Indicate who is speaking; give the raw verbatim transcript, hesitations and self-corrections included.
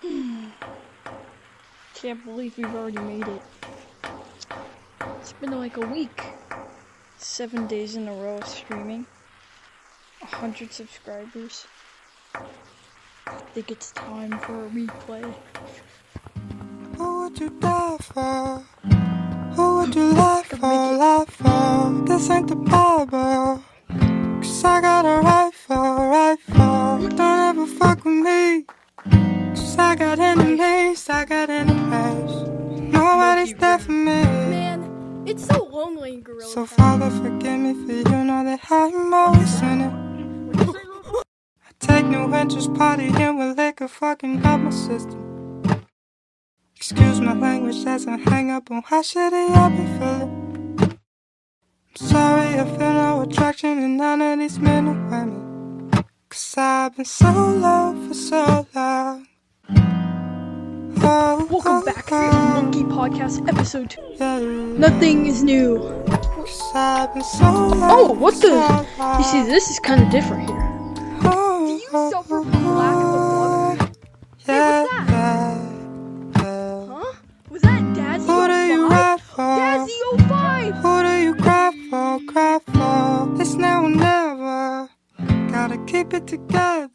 Speaker 1: Can't believe we've already made it. It's been like a week. Seven days in a row of streaming. A hundred subscribers. I think it's time for a replay.
Speaker 2: Who would you die for? Who would you lie for, lie for? This ain't the Bible. Cause I got a rifle, rifle. Don't ever fuck with me. Cause I got enemies, I got enemies. Nobody's there for me.
Speaker 1: Man, it's so lonely in Gorilla
Speaker 2: So
Speaker 1: Town.
Speaker 2: Father, forgive me for you know that I'm always in it. I take no interest partying with liquor fucking up my system. Excuse my language as I hang up on how shitty I be feeling. I'm sorry I feel no attraction in none of these men or women. Cause I've been so low for so long. Oh,
Speaker 1: Welcome
Speaker 2: oh,
Speaker 1: back to
Speaker 2: oh,
Speaker 1: Monkey Podcast episode two.
Speaker 2: yeah.
Speaker 1: Nothing is new.
Speaker 2: Cause I've been so low
Speaker 1: Oh, what
Speaker 2: for
Speaker 1: the?
Speaker 2: so long.
Speaker 1: You see, this is kind of different here.
Speaker 2: Oh,
Speaker 1: Do you suffer from lack of a plug?
Speaker 2: yeah,
Speaker 1: Hey, what's that?
Speaker 2: yeah, yeah.
Speaker 1: Huh? Was that Dasy
Speaker 2: Who do you
Speaker 1: oh five?
Speaker 2: ride for?
Speaker 1: Dasy oh five!
Speaker 2: Who do you cry for, cry for? It's now or never. Gotta keep it together.